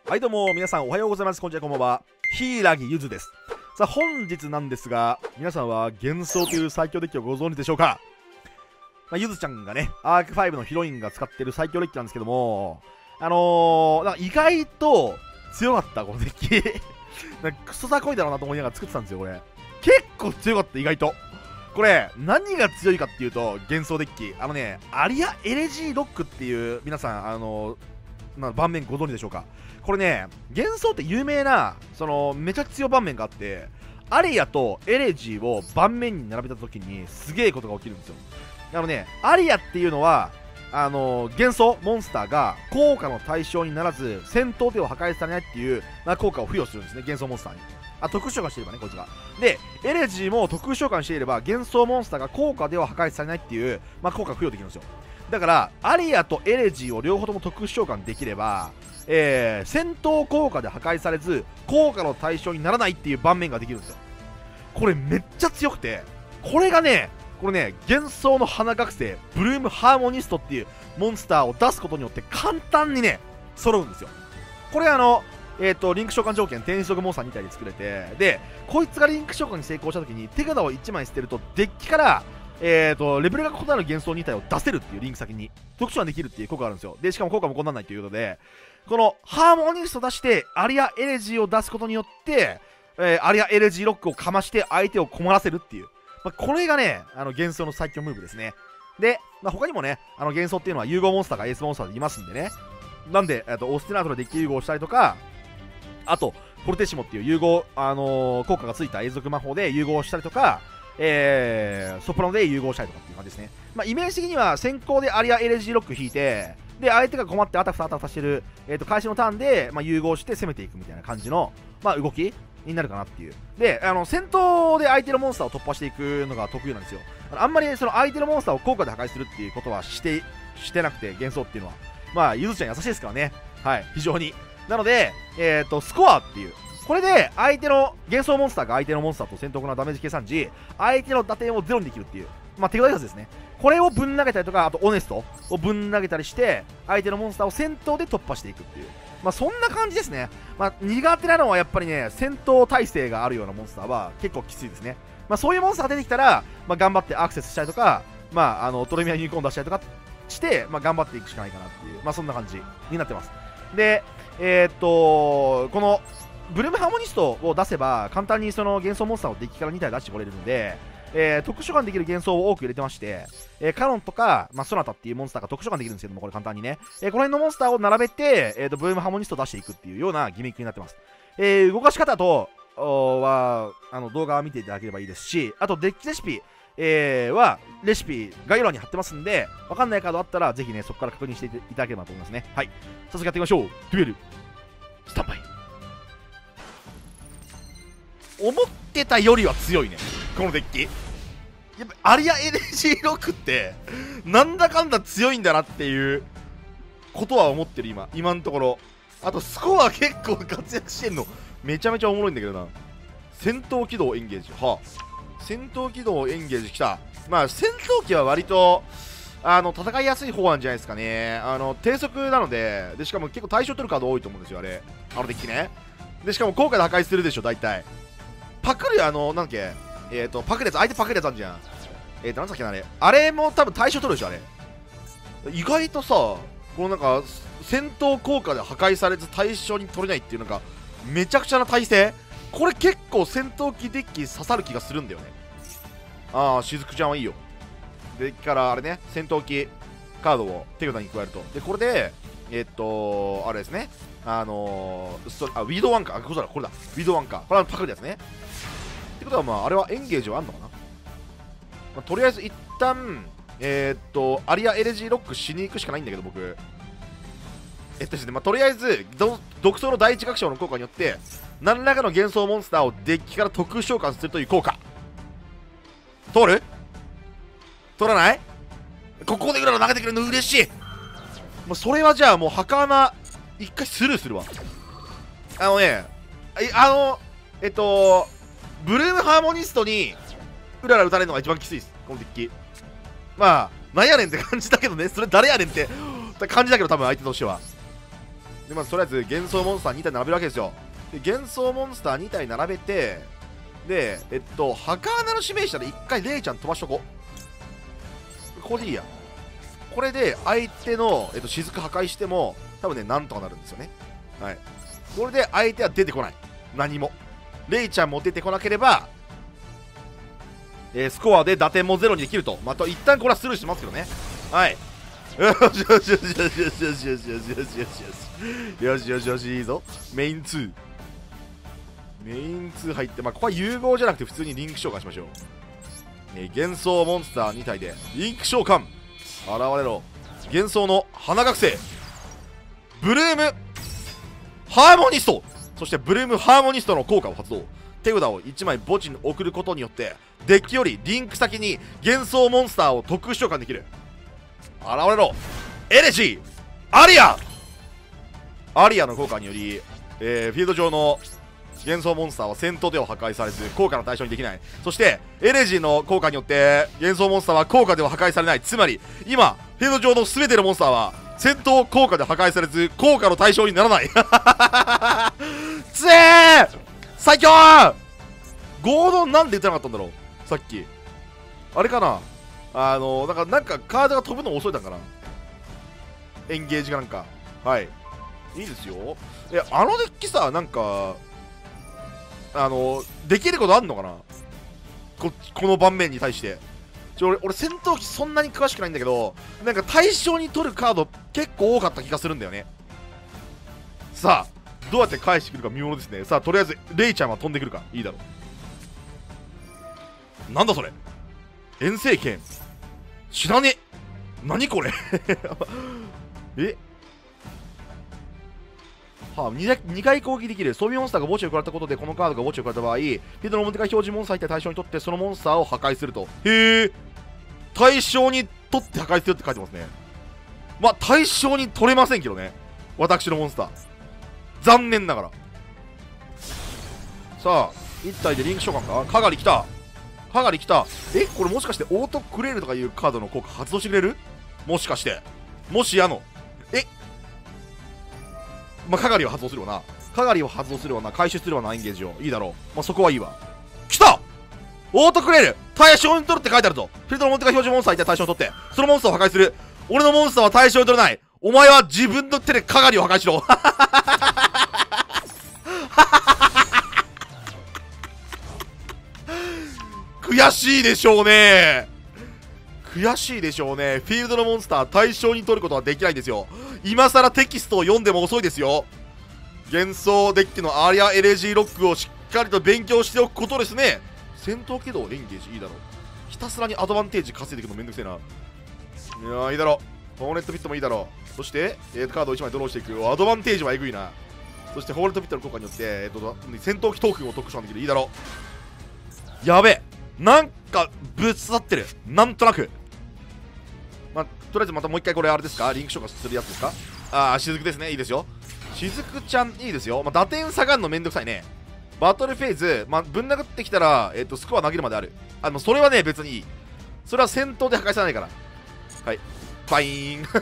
はいどうも皆さんおはようございます。こんにちは、こんばんは。柊ゆずです。さあ本日なんですが、皆さんは幻想という最強デッキをご存知でしょうか。ゆずちゃんがね、アーク5のヒロインが使ってる最強デッキなんですけども、なんか意外と強かった、このデッキ。なんかクソザコいだろうなと思いながら作ってたんですよ、これ。結構強かった、意外と。これ、何が強いかっていうと、幻想デッキ。アリア・エレジーロックっていう、皆さん、盤面ご存知でしょうか。これね、幻想って有名な、めちゃ強盤面があって、アリアとエレジーを盤面に並べた時に、すげえことが起きるんですよ。アリアっていうのは、幻想モンスターが効果の対象にならず戦闘手を破壊されないっていう、効果を付与するんですね、幻想モンスターに。特殊召喚していればね、こいつが。で、エレジーも特殊召喚していれば幻想モンスターが効果では破壊されないっていう、効果を付与できるんですよ。だからアリアとエレジーを両方とも特殊召喚できれば、戦闘効果で破壊されず効果の対象にならないっていう盤面ができるんですよ。これめっちゃ強くて、これね、幻想の花学生ブルームハーモニストっていうモンスターを出すことによって簡単にね揃うんですよ。これリンク召喚条件転職モンスター2体で作れて、でこいつがリンク召喚に成功した時に手札を1枚捨てるとデッキからレベルが異なる幻想2体を出せるっていう、リンク先に特殊ができるっていう効果があるんですよ。でしかも効果もこんなんないということで、このハーモニスト出してアリアエレジーを出すことによって、アリアエレジーロックをかまして相手を困らせるっていう、これがね幻想の最強ムーブですね。で、他にもね幻想っていうのは融合モンスターがエースモンスターでいますんでね、なんでオスティナートでデッキ融合したりとか、あとポルテシモっていう融合、効果がついた永続魔法で融合したりとか、ソプラノで融合したりとかっていう感じですね。イメージ的には先行でアリアエレジーロック引いて、で相手が困ってあたふたあたふたしてる、開始のターンで、融合して攻めていくみたいな感じの、動きになるかなっていう。で戦闘で相手のモンスターを突破していくのが得意なんですよ。あんまりその相手のモンスターを効果で破壊するっていうことはしてなくて、幻想っていうのはゆずちゃん優しいですからね、はい非常に。なのでスコアっていう、これで相手の幻想モンスターが相手のモンスターと戦闘のダメージ計算時、相手の打点をゼロにできるっていう、手札数ですね。これをぶん投げたりとか、あとオネストをぶん投げたりして相手のモンスターを戦闘で突破していくっていう、そんな感じですね。苦手なのはやっぱりね、戦闘耐性があるようなモンスターは結構きついですね。そういうモンスターが出てきたら、頑張ってアクセスしたりとか、トレミアユニコーン出したりとかして、頑張っていくしかないかなっていう、そんな感じになってます。でこのブルームハーモニストを出せば簡単にその幻想モンスターをデッキから2体出してこれるので、特殊召喚できる幻想を多く入れてまして、カロンとか、ソナタっていうモンスターが特殊召喚できるんですけども、これ簡単にね、この辺のモンスターを並べて、ブルームハーモニストを出していくっていうようなギミックになってます。動かし方とは動画を見ていただければいいですし、あとデッキレシピはレシピ概要欄に貼ってますんで、わかんないカードあったらぜひねそこから確認していただければと思いますね。はい、早速やっていきましょう。デュエルスタンバイ。思ってたよりは強いねこのデッキ。やっぱアリアエレジーロックってなんだかんだ強いんだなっていうことは思ってる今のところ。あとスコア結構活躍してんのめちゃめちゃおもろいんだけどな。戦闘起動エンゲージ、戦闘起動エンゲージきた。戦闘機は割と戦いやすい方なんじゃないですかね。低速なので、しかも結構対象取るカード多いと思うんですよ、あれデッキね。でしかも効果で破壊するでしょ大体。パクるなんだっけ、パクるやつ、相手パクるやつあるじゃん。なんだっけな、あれも多分対象取るでしょあれ。意外とさ、このなんか戦闘効果で破壊されず対象に取れないっていうのがめちゃくちゃな耐性。これ結構戦闘機デッキ刺さる気がするんだよね。しずくちゃんはいいよ。デッキからあれね、戦闘機カードを手札に加えると。でこれであれですね、ウィードワンか、これだウィードワンか、これはパクるやつね。ってことはあれはエンゲージはあんのかな。とりあえず一旦アリアエレジーロックしに行くしかないんだけど僕ですね、とりあえず独創の第一楽章の効果によって何らかの幻想モンスターをデッキから特殊召喚するという効果。通る？取らない？ここで裏の投げてくれるの嬉しい。それはじゃあもう墓穴一回スルーするわ。ブルームハーモニストにうらら打たれるのが一番きついですこのデッキ。なんやねんって感じだけどね、それ誰やねんって感じだけど、多分相手としてはでまずとりあえず幻想モンスター2体並べるわけですよ。で幻想モンスター2体並べて、でハカーナの指名したら1回レイちゃん飛ばしとこう。ここでいいや。これで相手の、雫破壊しても多分ねなんとかなるんですよね。はい、これで相手は出てこない。何もレイちゃんも出てこなければ、スコアで打点もゼロにできると。また一旦これはスルーしますけどね。はい、よしよしよしよしよしよしよしよしよしよしよしよしよし、いいぞ。メイン2入って、まあここは融合じゃなくて普通にリンク召喚しましょう。幻想モンスター2体でリンク召喚。現れろ。幻想の花学生ブルームハーモニスト、そしてブルームハーモニストの効果を発動。手札を1枚墓地に送ることによってデッキよりリンク先に幻想モンスターを特殊召喚できる。現れろ。エレジーアリアの効果により、フィールド上の幻想モンスターは戦闘では破壊されず効果の対象にできない。そしてエレジーの効果によって幻想モンスターは効果では破壊されない。つまり今フィールド上の全てのモンスターは戦闘効果で破壊されず効果の対象にならないつえー最強ー。ゴードンなんで打たなかったんだろうさっき。あれかな、なんかカードが飛ぶの遅いだからエンゲージがなんか。はい、いいですよ。デッキさ、なんかできることあんのかな、この盤面に対して。俺戦闘機そんなに詳しくないんだけど、なんか対象に取るカード結構多かった気がするんだよね。さあどうやって返してくるか見ものですね。さあとりあえずレイちゃんは飛んでくるか。いいだろう。なんだそれ、遠征剣知らねえ。何これ2回攻撃できる。装備モンスターが墓地を食らったことでこのカードが墓地を食らった場合、フィールドの表側表示モンスター1体対象にとってそのモンスターを破壊すると。へえ、対象にとって破壊するって書いてますね。まあ対象に取れませんけどね、私のモンスター。残念ながら。さあ1体でリンク召喚か。かがり来た。これもしかしてオートクレールとかいうカードの効果発動してくれる。もしかしてもしやのまあ、かがりを発動するわな。回収するわな、エンゲージを。いいだろう。まあ、そこはいいわ。来た。オートクレール対象に取るって書いてあるぞ。フィールドの表側表示モンスターいた対象に取ってそのモンスターを破壊する。俺のモンスターは対象に取れない。お前は自分の手でかがりを破壊しろ悔しいでしょうね。フィールドのモンスター対象に取ることはできないんですよ。今更テキストを読んでも遅いですよ。幻想デッキのアリア LG ロックをしっかりと勉強しておくことですね。戦闘起動エンゲージいいだろう。ひたすらにアドバンテージ稼いでいくのめんどくせえな。いやーいいだろう。ホーネットピットもいいだろう。そしてカードを1枚ドローしていく。アドバンテージはえぐいな。そしてホーネットピットの効果によって戦闘機トークンを特殊できる。いいだろう。やべえ、なんかぶっ刺さってる。なんとなくまあ、とりあえずまたもう一回これあれですか、リンク召喚するやつですか。雫ですね。いいですよ。雫ちゃんいいですよ。まあ、打点下がるのめんどくさいね。バトルフェーズ、まあ、ぶん殴ってきたら、スコア投げるまである。それはね別にいい。それは戦闘で破壊さないから。はいバイーン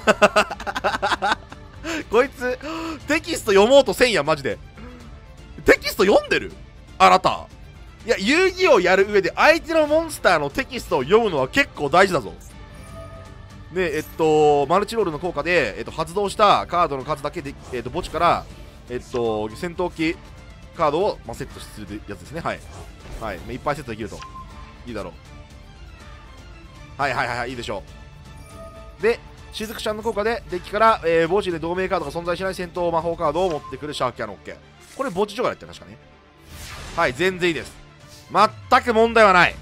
こいつテキスト読もうとせんや。マジでテキスト読んでるあなた。いや遊戯をやる上で相手のモンスターのテキストを読むのは結構大事だぞ。でマルチロールの効果で、発動したカードの数だけで、墓地から、戦闘機カードを、セットするやつですね。はい、はい、いっぱいセットできると。いいだろう。はいいいでしょう。で雫ちゃんの効果でデッキから、墓地で同盟カードが存在しない戦闘魔法カードを持ってくるシャーキャノ OK。 これ墓地除外やって確かね。はい全然いいです。全く問題はない。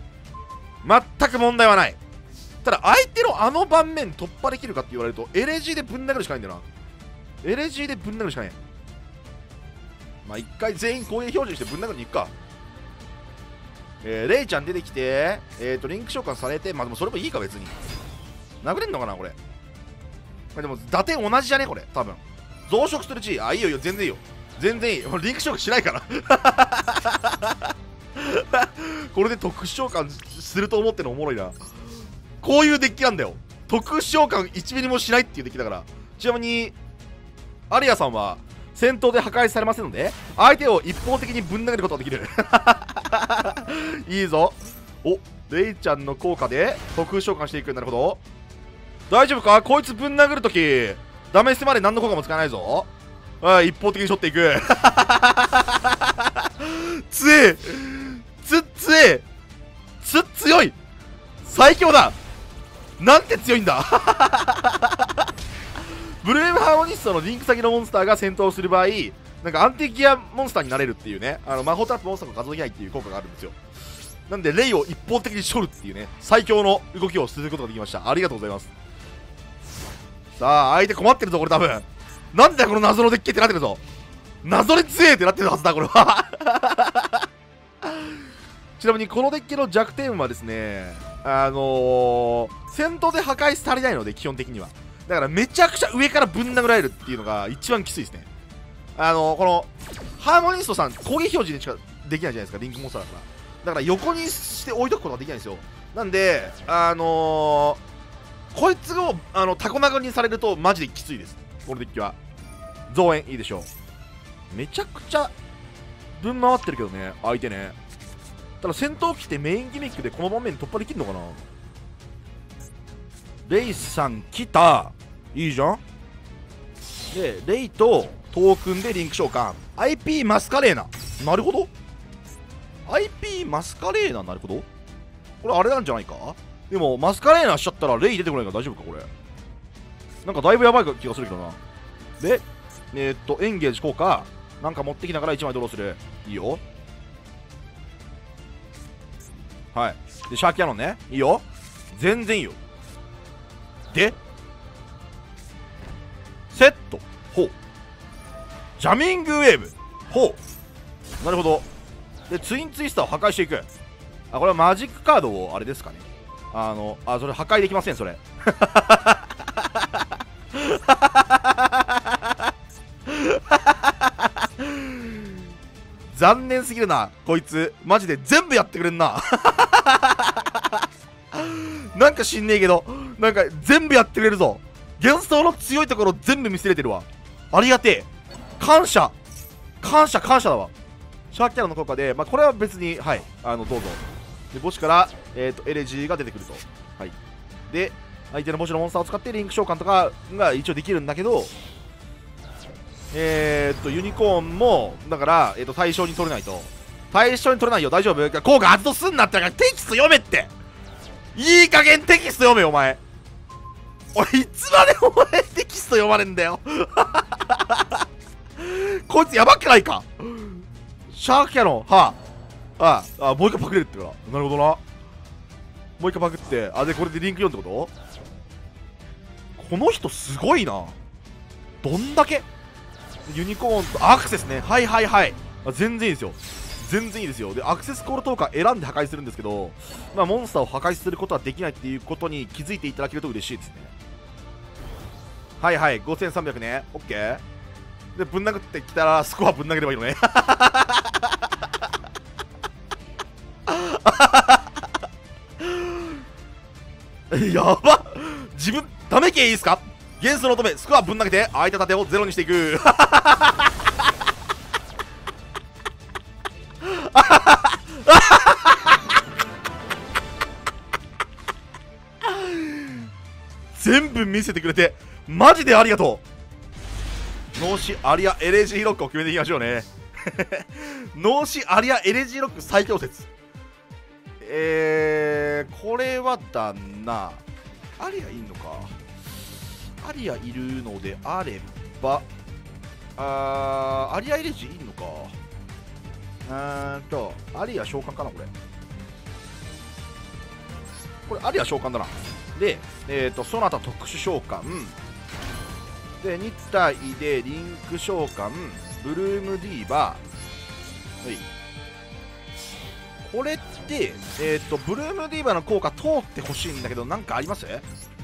ただ相手のあの盤面突破できるかって言われると LG でぶん殴るしかないんだよな。LG でぶん殴るしかない。まあ一回全員攻撃表示してぶん殴りに行くか。レイちゃん出てきてリンク召喚されて、まあでもそれもいいか別に。殴れんのかなこれ。まあ、でも打点同じじゃねこれ多分。増殖する地位いいよ全然いいよ。全然いい。リンク召喚しないからこれで特殊召喚すると思ってるのおもろいな。こういうデッキなんだよ。特殊召喚1ミリもしないっていうデッキだから。ちなみにアリアさんは戦闘で破壊されませんので、相手を一方的にぶん投げることができる。いいぞ。お、レイちゃんの効果で特殊召喚していく。なるほど。大丈夫か、こいつぶん殴るときダメスまで何の効果も使わないぞ。ああ、一方的にしょっていく。強い、強い、強い、最強だ。なんて強いんだ。ブルームハーモニストのリンク先のモンスターが戦闘する場合、なんかアンティギアモンスターになれるっていうね、魔法トラップモンスターの数えないっていう効果があるんですよ。なんでレイを一方的に処るっていうね、最強の動きをすることができました。ありがとうございます。さあ、相手困ってるぞこれ多分。なんだよこの謎のデッキってなってるぞ。謎に強えってなってるはずだこれは。ちなみにこのデッキの弱点はですね、戦闘で破壊されないので、基本的には。だからめちゃくちゃ上からぶん殴られるっていうのが一番きついですね。このハーモニストさん攻撃表示でしかできないじゃないですか、リンクモンスターだから。だから横にして置いとくことができないんですよ。なんでこいつをタコ殴りにされるとマジできついです、このデッキは。増援いいでしょう。めちゃくちゃぶん回ってるけどね、相手ね。ただ戦闘機ってメインギミックでこの場面突破できるのかな。レイさん来た。いいじゃん。でレイとトークンでリンク召喚。 IP マスカレーナ。なるほど。 IP マスカレーナ、なるほど。これあれなんじゃないか。でもマスカレーナしちゃったらレイ出てこないから大丈夫かこれ。なんかだいぶやばい気がするけどな。でエンゲージ効果なんか持ってきながら1枚ドローする。いいよ。はい。でシャーキャノンね、いいよ、全然いいよ。でセット、ほう、ジャミングウェーブ、ほう、なるほど。でツインツイスターを破壊していく。あ、これはマジックカードをあれですかね。それ破壊できませんそれ。残念すぎるなこいつ、マジで全部やってくれんな。なんか知んねえけど、なんか全部やってくれるぞ。幻想の強いところ全部見せれてるわ。ありがてえ、感謝感謝感謝だわ。シャーキャラの効果で、これは別に、はい、どうぞ。で墓地から、エレジーが出てくると。はい。で相手の墓地のモンスターを使ってリンク召喚とかが一応できるんだけど、ユニコーンもだから、対象に取れないと。対象に取れないよ、大丈夫。効果発動すんなって。からテキスト読めって。いい加減テキスト読めお前。おい、いつまでお前テキスト読まれんだよ。こいつやばくないか。シャークキャノン、はあ、もう一回パクれるってから。なるほどな。もう一回パクって、でこれでリンク読んってこと。この人すごいな。どんだけユニコーンとアクセスね。はいはいはい。全然いいですよ。全然いいですよ。でアクセスコールトーカー選んで破壊するんですけど、モンスターを破壊することはできないっていうことに気づいていただけると嬉しいですね。はいはい、5300ね。オッケー。でぶん殴ってきたらスコアぶん投げればいいのね。やば。自分ダメ系いいですか。元素の乙女スコアぶん投げて空いた盾をゼロにしていく。全部見せてくれてマジでありがとう。脳死アリアエレジーロックを決めていきましょうね。脳死アリアエレジーロック最強説。これはだな。アリアいんのか。アリアいるのであれば、アリアエレジーいんのか。アリア召喚かなこれ。これアリア召喚だな。で、その他特殊召喚で2体でリンク召喚、ブルームディーバー。はい、これってブルームディーバーの効果通ってほしいんだけど、なんかあります？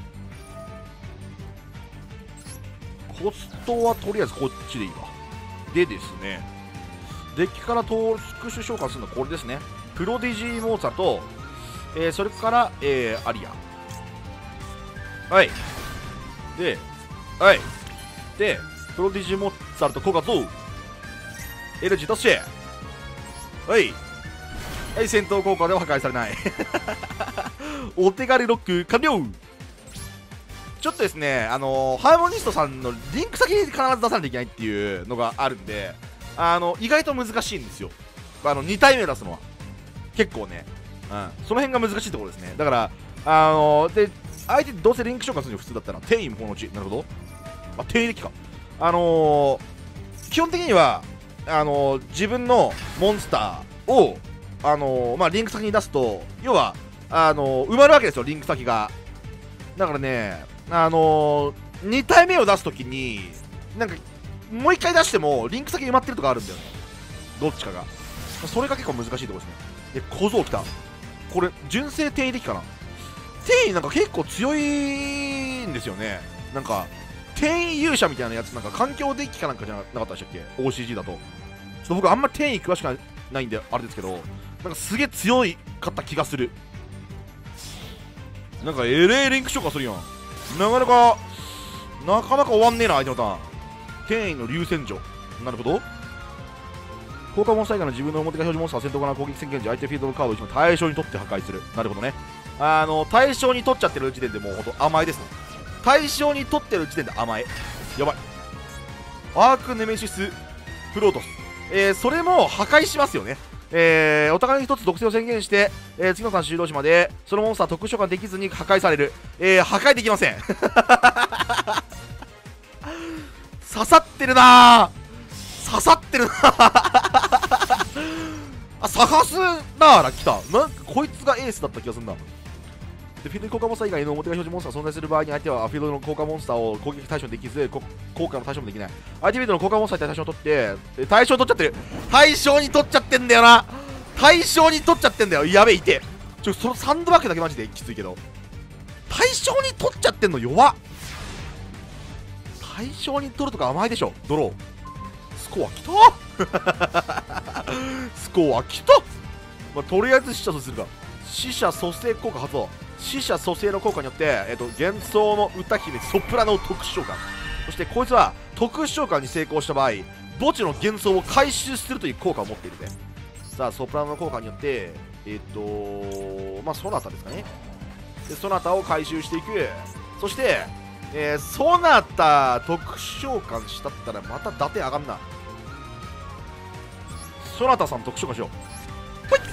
コストはとりあえずこっちでいいわ。でですね、デッキから特殊召喚するのはこれですね。プロディジーモーツァと、それから、アリア。はい。で、はい。で、 プロディジモッツァルト効果増。エルジ突進。はい。はい、戦闘効果では破壊されない。お手軽ロック完了。ちょっとですね、ハーモニストさんのリンク先に必ず出さないといけないっていうのがあるんで、意外と難しいんですよ。2体目出すのは。結構ね。その辺が難しいところですね。だから、で、相手どうせリンク召喚するの普通だったら、転移無法のうち。なるほど。転移的か。基本的には、自分のモンスターを、リンク先に出すと、要は、埋まるわけですよ、リンク先が。だからね、2体目を出すときに、なんか、もう1回出しても、リンク先埋まってるとかあるんだよね。どっちかが。それが結構難しいところですね。で、小僧来た。これ、純正転移的かな。転移なんか結構強いんですよね。なんか、転移勇者みたいなやつ、なんか環境デッキかなんかじゃなかったでしたっけ ?OCG だと。ちょっと僕あんまり転移詳しくないんで、あれですけど、なんかすげえ強かった気がする。なんかリンク召喚するやん。なかなか終わんねえな、相手のターン。転移の流線女。なるほど。効果モンスター以外の自分の表が表示モンスター戦闘から攻撃宣言時、相手フィールドのカードを1枚対象に取って破壊する。なるほどね。対象に取っちゃってる時点でもうほんと甘いですね。対象に取ってる時点で甘い。やばい。アークネメシスプロートス。それも破壊しますよね。お互いに1つ属性を宣言して、次のターン終了時までそのモンスター特殊召喚できずに破壊される。破壊できません。刺さってるなー、刺さってるなー。探すなーら来た。なんかこいつがエースだった気がするな。でフィールド効果モンスター以外の表が表示モンスターが存在する場合に相手はフィールドの効果モンスターを攻撃対象にできず効果の対象もできない。相手フィールドの効果モンスターに対象に取って対象に取っちゃってる。対象に取っちゃってんだよな。対象に取っちゃってんだよ。やべえ、いて。そのサンドバッグだけマジできついけど、対象に取っちゃってんの弱っ。対象に取るとか甘いでしょ。ドロー。スコアきたスコアきた。とりあえず死者とするか。死者蘇生効果発動。死者蘇生の効果によって、幻想の歌姫ソプラノを特殊召喚。そしてこいつは特殊召喚に成功した場合、墓地の幻想を回収するという効果を持っているね。さあ、ソプラノの効果によって、ソナタですかね。でソナタを回収していく。そして、ソナタ特殊召喚したったらまた打点上がんな。ソナタさん特殊召喚しよう。ほい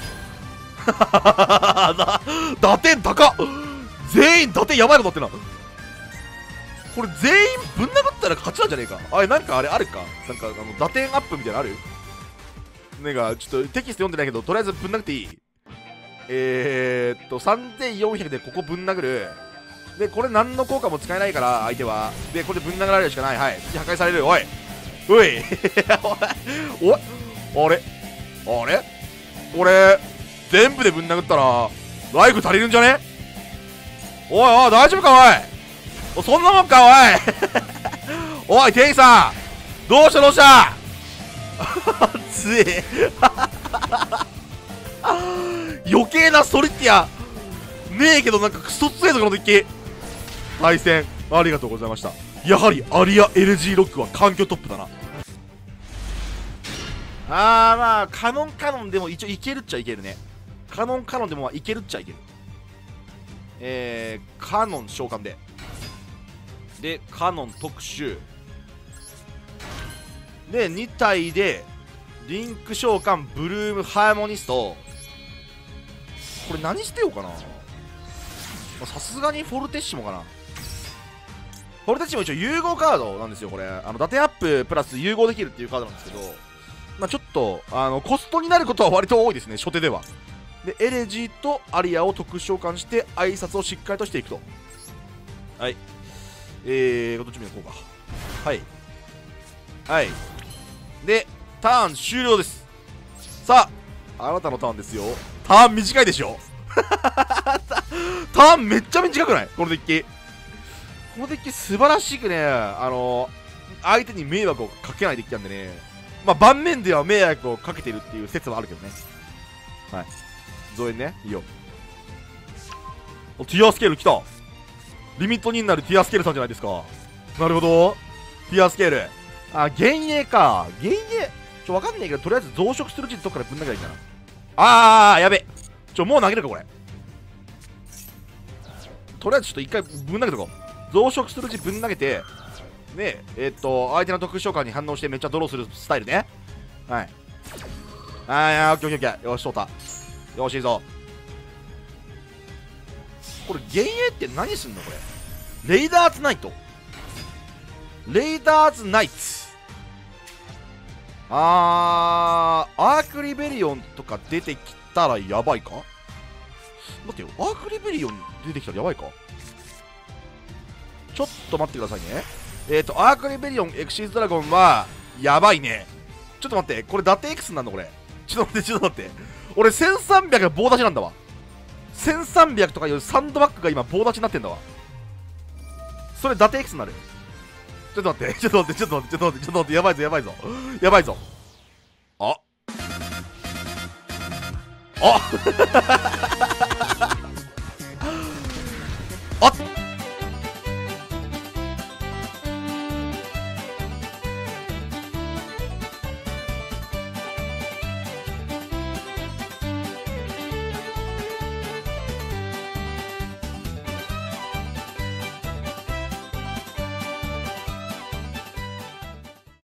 打点高っ。全員打点やばいことなってな。これ全員ぶん殴ったら勝ちなんじゃねえか。なんかあれあるか。なんか打点アップみたいなのある。なんかちょっとテキスト読んでないけど、とりあえずぶん殴っていい。3400でここぶん殴る。でこれ何の効果も使えないから相手は。でこれぶん殴られるしかない。はい、破壊される。おいおいおい、あれこれ全部でぶん殴ったらライフ足りるんじゃね。おいおい、大丈夫かおい。そんなもんかおいおい、店員さんどうしたつい余計なストリッティアねえけど、なんかクソ強いぞこのデッキ。対戦ありがとうございました。やはりアリア LG ロックは環境トップだな。カノンでも一応いけるっちゃいけるね。カノンでもいけるっちゃいける。カノン召喚でカノン特殊で2体でリンク召喚ブルームハーモニスト。これ何してようかな。さすがにフォルテッシモかな。フォルテッシモ一応融合カードなんですよ。これ打点アッププラス融合できるっていうカードなんですけど、ちょっとコストになることは割と多いですね、初手では。でエレジーとアリアを特殊召喚して挨拶をしっかりとしていくと。はい、どっちもこうか。はいでターン終了です。さあ、あなたのターンですよ。ターン短いでしょターンめっちゃ短くない？このデッキ。このデッキ素晴らしくね、相手に迷惑をかけないデッキなんでね。盤面では迷惑をかけてるっていう説はあるけどね。はい、増援ね、いいよ。ティアスケール来た。リミット2になるティアスケールさんじゃないですか。なるほど、ティアスケールあ、幻影か。幻影。わかんないけど、とりあえず増殖するうちにどっからぶん投げたらいいかな。やべ。もう投げるか、これ。とりあえずちょっと一回ぶん投げとこう。増殖するうちぶん投げて、で、相手の特殊召喚に反応してめっちゃドローするスタイルね。はい。オッケーオッケーオッケー。よし、通った。よし、いいぞ。これ、幻影って何すんのこれ。レイダーズナイト。レイダーズナイツ。アークリベリオンとか出てきたらやばいか。待ってよ、アークリベリオン出てきたらやばいか。ちょっと待ってくださいね。アークリベリオンエクシーズドラゴンはやばいね。ちょっと待って、これダテ X なんだこれ。ちょっと待って。俺1300が棒立ちなんだわ。1300とかいうサンドバッグが今棒立ちになってんだわ。それダテ X になる。ちょっと待って、やばいぞ。あ